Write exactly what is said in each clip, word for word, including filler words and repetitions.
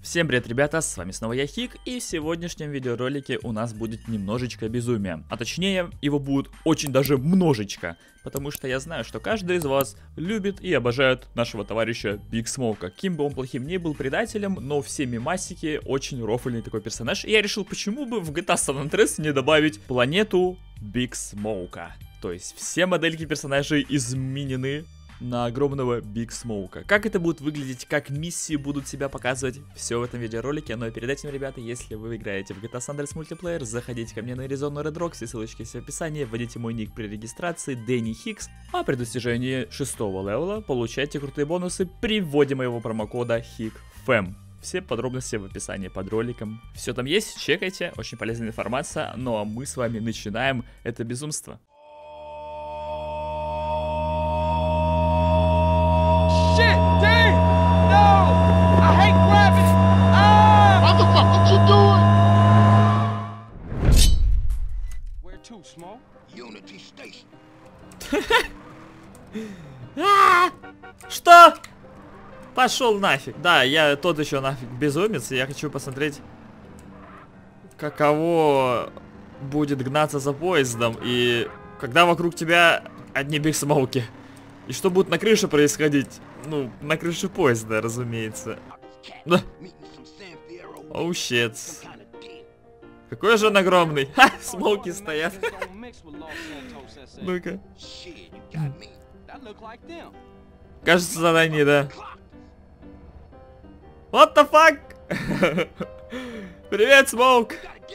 Всем привет, ребята, с вами снова я, Хик, и в сегодняшнем видеоролике у нас будет немножечко безумия. А точнее, его будет очень даже множечко, потому что я знаю, что каждый из вас любит и обожает нашего товарища Биг Смоука. Кем бы он плохим ни был предателем, но все мемасики очень рофльный такой персонаж. И я решил, почему бы в джи ти эй San Andreas не добавить планету Биг Смоука. То есть все модельки персонажей изменены на огромного Биг Смоука. Как это будет выглядеть, как миссии будут себя показывать, все в этом видеоролике. Но перед этим, ребята, если вы играете в джи ти эй San Andreas мультиплеер, заходите ко мне на Arizona Red Rock, все ссылочки есть в описании, вводите мой ник при регистрации Дэнни Хикс, а при достижении шестого левела получайте крутые бонусы при вводе моего промокода HICFAM. Все подробности в описании под роликом. Все там есть, чекайте, очень полезная информация. Ну а мы с вами начинаем это безумство. Что? Пошел нафиг. Да, я тот еще нафиг безумец. Я хочу посмотреть, каково будет гнаться за поездом. И когда вокруг тебя одни Биг Смоуки. И что будет на крыше происходить? Ну, на крыше поезда, разумеется. Оу, щет. Какой же он огромный. Ха, смоуки стоят. Ну-ка. Кажется, задание, да. What the fuck? Привет, Смоук.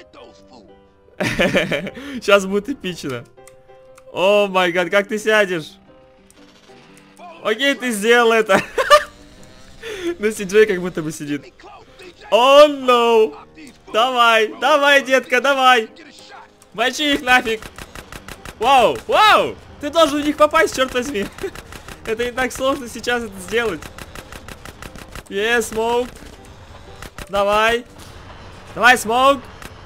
Сейчас будет эпично. О май гад, как ты сядешь? Окей, ты сделал это. На си джей как будто бы сидит. О, oh, no. Давай, давай, детка, давай. Мочи их нафиг. Вау, вау. Ты должен в них попасть, черт возьми. Это не так сложно сейчас это сделать. Е, Смоук. Давай. Давай, Смоук.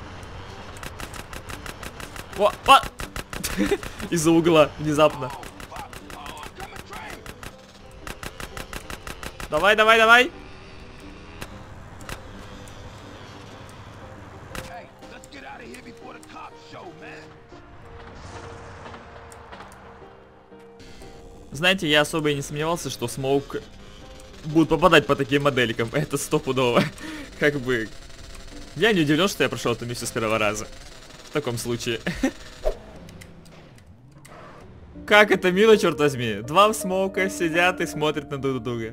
О, о. Из-за угла, внезапно. Давай, давай, давай. Знаете, я особо и не сомневался, что Смоук будет попадать по таким моделькам. Это стопудово. Как бы... Я не удивлен, что я прошел эту миссию с первого раза. В таком случае. Как это мило, черт возьми. Два Смоука сидят и смотрят на друг друга.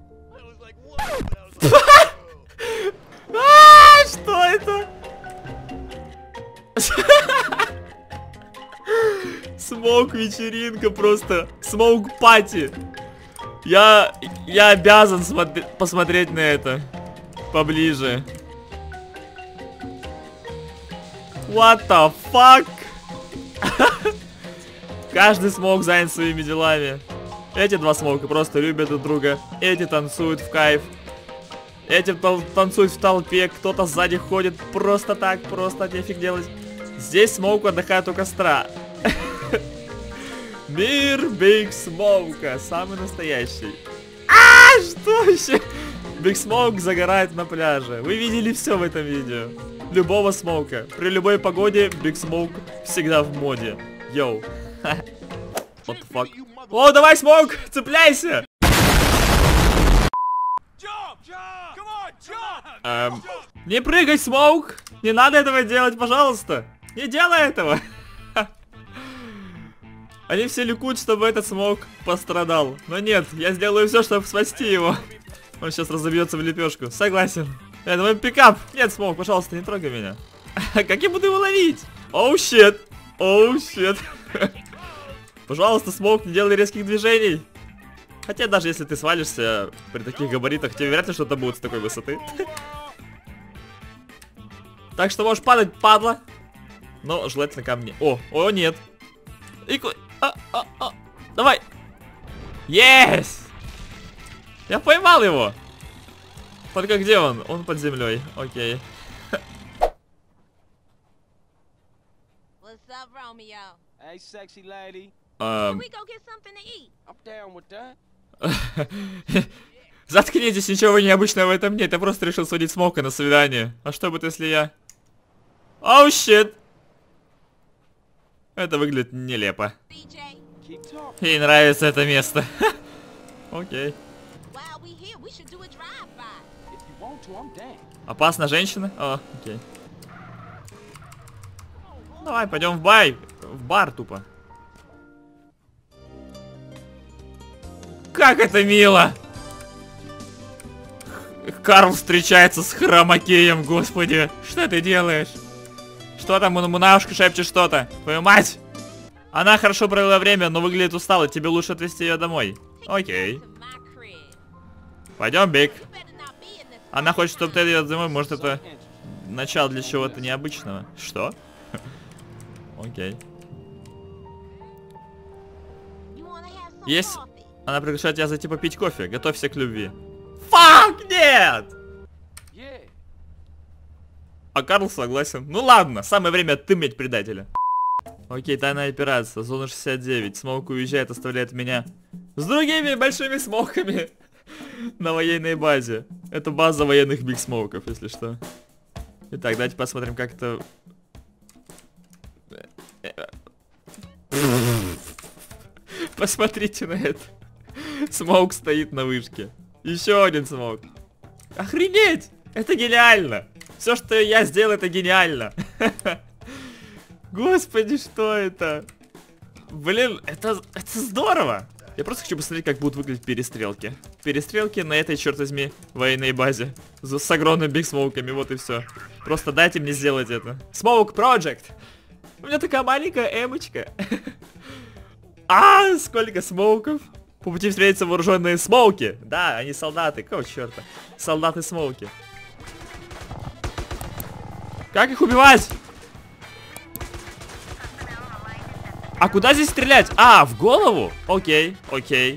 Что это? Смоук вечеринка просто. Смоук пати. Я, я обязан посмотреть на это поближе. What the fuck? Каждый Смоук занят своими делами. Эти два Смоука просто любят друг друга. Эти танцуют в кайф. Эти танцуют в толпе. Кто-то сзади ходит просто так, просто нефиг делать. Здесь Смоук отдыхает у костра. Мир Биг Смоука, самый настоящий. А, что еще? Биг Смоук загорает на пляже. Вы видели все в этом видео. Любого Смоука. При любой погоде Биг Смоук всегда в моде. Йоу. What the fuck? О, давай, Смоук, цепляйся! Эм, не прыгай, Смоук! Не надо этого делать, пожалуйста! Не делай этого! Они все ликуют, чтобы этот Смоук пострадал. Но нет, я сделаю все, чтобы спасти его. Он сейчас разобьется в лепешку. Согласен. Это мой пикап. Нет, Смоук, пожалуйста, не трогай меня. Как я буду его ловить? Оу, щет. Оу, щет. Пожалуйста, Смоук, не делай резких движений. Хотя даже если ты свалишься при таких габаритах, тебе вряд ли что-то будет с такой высоты. Так что можешь падать, падла. Но желательно ко мне. О, о, нет. И... А, а, а. Давай. Yes! Я поймал его. Только где он? Он под землей. Окей. What's up, Romeo? Hey, sexy lady. Um... Can we go get something to eat? I'm down with that. Заткнитесь, ничего необычного в этом нет. Я просто решил сводить Смоука на свидание. А что будет, если я... Оу, oh, щит! Это выглядит нелепо. Ей нравится это место. Окей. Опасна женщина? О, окей. Давай, пойдем в бай. В бар тупо. Как это мило! Карл встречается с хромакеем, господи. Что ты делаешь? Что там, ему на ушко шепчет что-то? Твою мать! Она хорошо провела время, но выглядит устала. Тебе лучше отвезти ее домой. Окей. Пойдем, Биг. Она хочет, чтобы ты ее домой. Может, это начало для чего-то необычного. Что? Окей. Есть... Она приглашает тебя зайти попить кофе. Готовься к любви. Фак, нет! А Карл согласен. Ну ладно, самое время отымять предателя. Окей, тайная операция. Зона шестьдесят девять. Смоук уезжает, оставляет меня с другими большими смоками на военной базе. Это база военных биг смоуков, если что. Итак, давайте посмотрим, как это... Посмотрите на это. Смоук стоит на вышке. Еще один смоук. Охренеть! Это гениально! Все, что я сделал, это гениально. Господи, что это? Блин, это, это здорово. Я просто хочу посмотреть, как будут выглядеть перестрелки. Перестрелки на этой, черт возьми, военной базе. С, с огромными биг смоуками, вот и все. Просто дайте мне сделать это. Smoke Project. У меня такая маленькая эмочка. А, сколько смоуков. По пути встретятся вооруженные смоуки. Да, они солдаты. Какого черта? Солдаты смоуки. Как их убивать? А куда здесь стрелять? А, в голову? Окей, окей.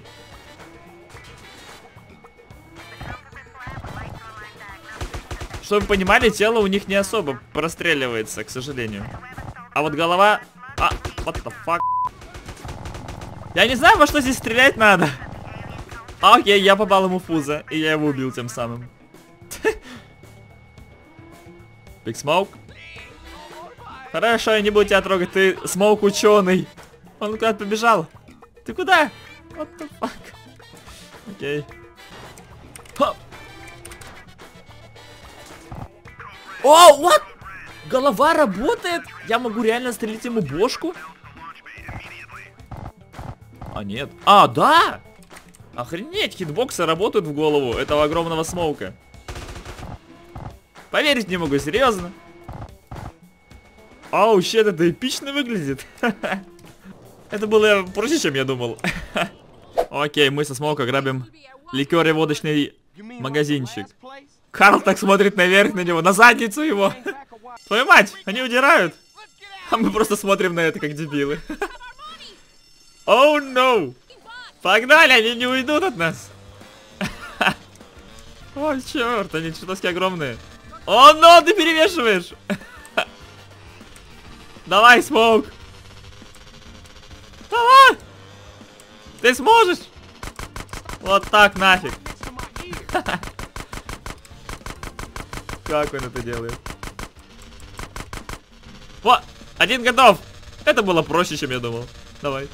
Чтобы вы понимали, тело у них не особо простреливается, к сожалению. А вот голова... А, what the fuck? Я не знаю, во что здесь стрелять надо. Окей, я попал ему в пузо, и я его убил тем самым. Биг Смоук. Хорошо, я не буду тебя трогать, ты Смоук ученый. Он куда-то побежал. Ты куда? What the fuck? Окей. Хоп. О, what? Голова работает? Я могу реально стрелить ему бошку? А, нет. А, да! Охренеть, хитбоксы работают в голову этого огромного смоука. Поверить не могу, серьезно. Оу, щет, это эпично выглядит. Это было проще, чем я думал. Окей, мы со смоука грабим ликер и водочный магазинчик. Карл так смотрит наверх на него, на задницу его. Твою мать, они удирают. А мы просто смотрим на это, как дебилы. Оу, oh, no. Погнали, они не уйдут от нас. О, черт, они чертовски огромные. О, oh, но no, ты перемешиваешь. Давай, смоук. Давай. Ты сможешь. Вот так нафиг. Как он это делает? Вот, один готов. Это было проще, чем я думал. Давай.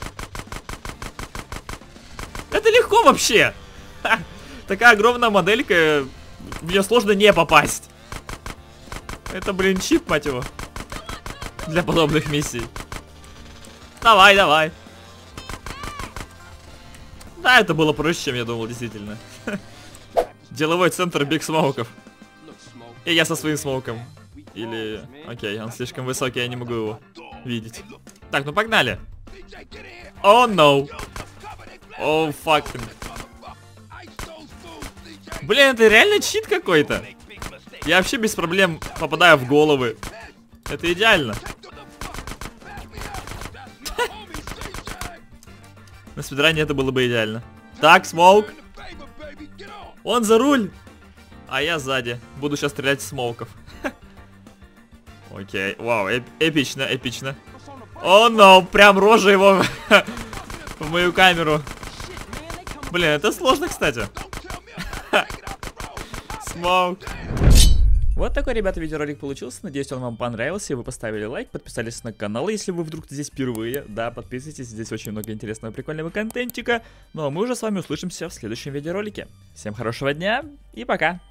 Это легко вообще. Ха, такая огромная моделька. В нее сложно не попасть. Это, блин, чип, мать его. Для подобных миссий. Давай, давай. Да, это было проще, чем я думал, действительно. Деловой центр биг смоуков. И я со своим смоуком. Или... Окей, он слишком высокий, я не могу его видеть. Так, ну погнали. О, oh, no. О, oh, fucking. Блин, это реально чит какой-то. Я вообще без проблем попадаю в головы. Это идеально. На спидрании это было бы идеально. Так, смоук. Он за руль. А я сзади. Буду сейчас стрелять с смоуков. Окей. Вау, эп эпично, эпично. О, но, прям рожа его в мою камеру. Блин, это сложно, кстати. Смоук. Вот такой, ребята, видеоролик получился. Надеюсь, он вам понравился. Вы поставили лайк, подписались на канал, если вы вдруг здесь впервые. Да, подписывайтесь, здесь очень много интересного, прикольного контентика. Ну а мы уже с вами услышимся в следующем видеоролике. Всем хорошего дня и пока!